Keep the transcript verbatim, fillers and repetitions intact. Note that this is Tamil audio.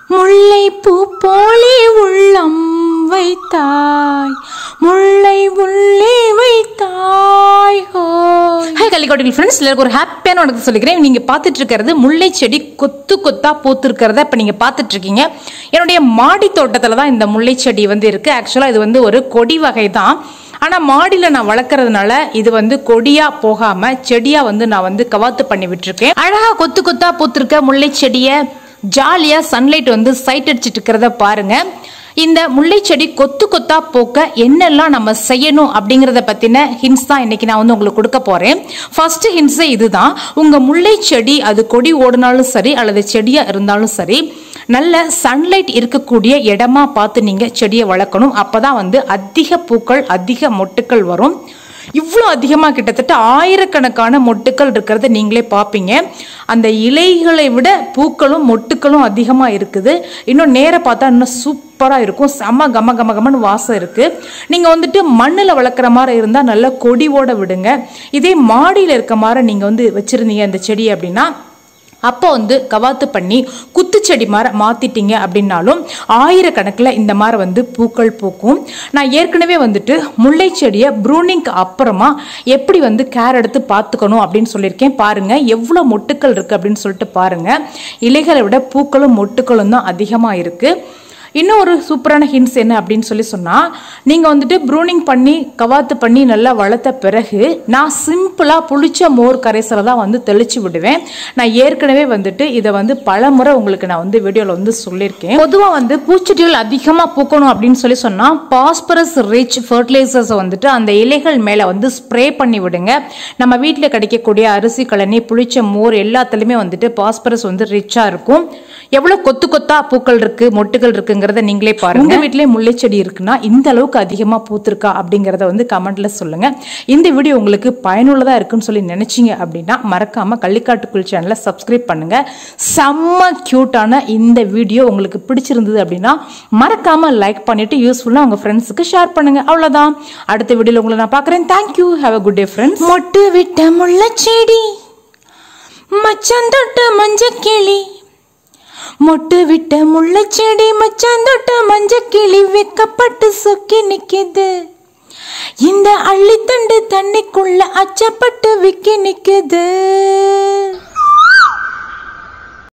முல்லை பூ போலே உள்ளம் வைத்தாய், முல்லை உள்ளே வைத்தாய். ஹாய் கலிகோட்டில் ஃப்ரெண்ட்ஸ், எல்லாருக்கும் ஒரு ஹாப்பியான உனக்கு சொல்லிக்கிறேன். நீங்க பார்த்துட்டு இருக்கிறது முல்லை செடி கொத்து கொத்தா பூத்து இருக்கிறத இப்ப நீங்க பார்த்துட்டு இருக்கீங்க. என்னுடைய மாடி தோட்டத்துல தான் இந்த முல்லை செடி வந்து இருக்கு. ஆக்சுவலா இது வந்து ஒரு கொடி வகை தான். ஆனா மாடியில நான் வளர்க்கறதுனால இது வந்து கொடியா போகாம செடியா வந்து நான் வந்து கவாத்து பண்ணி விட்டுருக்கேன். அழகா கொத்து கொத்தா பூத்திருக்க முல்லை செடியை ஜாலியா சன்லைட் வந்து சைட் அடிச்சிட்டு இருக்கிறத பாருங்க. இந்த முல்லை செடி கொத்து கொத்தா போக்க என்னெல்லாம் நம்ம செய்யணும் அப்படிங்கறத பத்தின ஹிண்ட்ஸ் தான் இன்னைக்கு நான் வந்து உங்களுக்கு கொடுக்க போறேன். ஃபர்ஸ்ட் ஹிண்ட்ஸ் இதுதான். உங்க முல்லை செடி அது கொடி ஓடினாலும் சரி அல்லது செடியா இருந்தாலும் சரி, நல்ல சன்லைட் இருக்கக்கூடிய இடமா பார்த்து நீங்க செடியை வளர்க்கணும். அப்பதான் வந்து அதிக பூக்கள் அதிக மொட்டுக்கள் வரும். இவ்வளோ அதிகமாக கிட்டத்தட்ட ஆயிரக்கணக்கான மொட்டுக்கள் இருக்கிறத நீங்களே பார்ப்பீங்க. அந்த இலைகளை விட பூக்களும் மொட்டுக்களும் அதிகமாக இருக்குது. இன்னும் நேராக பார்த்தா இன்னும் சூப்பராக இருக்கும். செம்ம கம கம கமன்னு வாசம் இருக்கு. நீங்கள் வந்துட்டு மண்ணில் வளர்க்குற மாதிரி இருந்தால் நல்லா கொடியோட விடுங்க. இதே மாடியில் இருக்க மாதிரி நீங்கள் வந்து வச்சிருந்தீங்க அந்த செடி அப்படின்னா, அப்போ வந்து கவாத்து பண்ணி குத்துச்செடி மாதிரி மாத்திட்டீங்க அப்படின்னாலும் ஆயிரக்கணக்கில் இந்த மாதிரி வந்து பூக்கள் பூக்கும். நான் ஏற்கனவே வந்துட்டு முல்லை செடியை ப்ரூனிங்க்கு அப்புறமா எப்படி வந்து கேர் எடுத்து பார்த்துக்கணும் அப்படின்னு சொல்லியிருக்கேன். பாருங்க எவ்வளோ மொட்டுக்கள் இருக்கு அப்படின்னு சொல்லிட்டு பாருங்க. இலைகளை விட பூக்களும் மொட்டுக்களும் தான் அதிகமாக இருக்கு. இன்னும் ஒரு சூப்பரான ஹிண்ட்ஸ் என்ன அப்படின்னு சொல்லி சொன்னா, நீங்க வந்துட்டு ப்ரூனிங் பண்ணி கவாத்து பண்ணி நல்லா வளர்த்த பிறகு நான் சிம்பிளா புளிச்ச மோர் கரைசலை தான் வந்து தெளிச்சு விடுவேன். நான் ஏற்கனவே வந்துட்டு இதை வந்து பல முறை உங்களுக்கு நான் வந்து வீடியோல வந்து சொல்லியிருக்கேன். பொதுவாக வந்து பூச்செடிகள் அதிகமா பூக்கணும் அப்படின்னு சொல்லி சொன்னா பாஸ்பரஸ் ரிச் ஃபர்டிலைசர்ஸ் வந்துட்டு அந்த இலைகள் மேல வந்து ஸ்ப்ரே பண்ணி விடுங்க. நம்ம வீட்டில் கிடைக்கக்கூடிய அரிசி கழனி புளிச்ச மோர் எல்லாத்துலயுமே வந்துட்டு பாஸ்பரஸ் வந்து ரிச்சா இருக்கும். எவ்வளவு கொத்து கொத்தா பூக்கள் இருக்கு மொட்டுகள் இருக்குங்கிறத நீங்களே பாருங்க. உங்க வீட்டிலே முல்லை செடி இருக்குன்னா இந்த அளவுக்கு அதிகமா பூத்திருக்கா அப்படிங்கறத வந்து கமெண்ட்ல சொல்லுங்க. இந்த வீடியோ உங்களுக்கு பயனுள்ளதா இருக்குன்னு சொல்லி நினைச்சீங்க அப்படின்னா மறக்காம கள்ளிக்காட்டுக்குள் சேனலை சப்ஸ்கிரைப் பண்ணுங்க. செம்ம கியூட்டான இந்த வீடியோ உங்களுக்கு பிடிச்சிருந்தது அப்படின்னா மறக்காம லைக் பண்ணிட்டு யூஸ்ஃபுல்லா உங்க ஃப்ரெண்ட்ஸுக்கு ஷேர் பண்ணுங்க. அவ்வளவுதான். அடுத்த வீடியோல உங்களை நான் பாக்குறேன். Thank you. Have a good day friends. மொட்டு விட்ட முல்லை செடி மச்சான் தொட்ட மஞ்சள் கிளி, மொட்டு விட்ட முல்லை செடி மச்சான் தொட்ட மஞ்சள் கிளி வெக்கப்பட்டு சொக்கி நிக்குது. இந்த அள்ளித்தண்டு தண்ணிக்குள்ள அச்சப்பட்டு விக்கி நிக்குது.